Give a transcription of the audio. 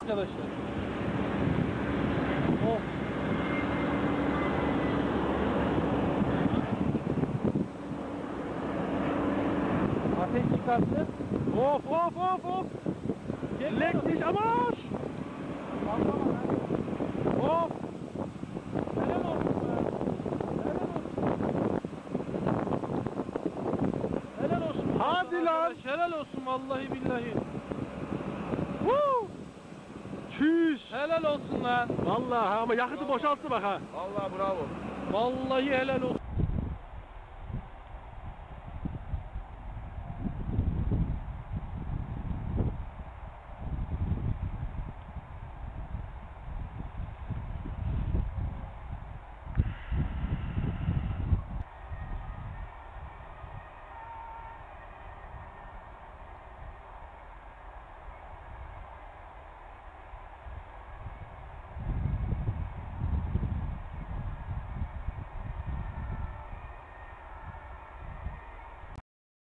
Arkadaşlar. Of. Ateş çıkarttı. Of of of of. Lekmiş amaş. Of. Helal olsun be. Helal olsun. Helal olsun. Hadi lan. Arkadaş, helal olsun vallahi billahi. Woo. Çüş. Helal olsun lan. Vallahi ama yakıtı boşalttı bak ha. Vallahi bravo. Vallahi helal olsun.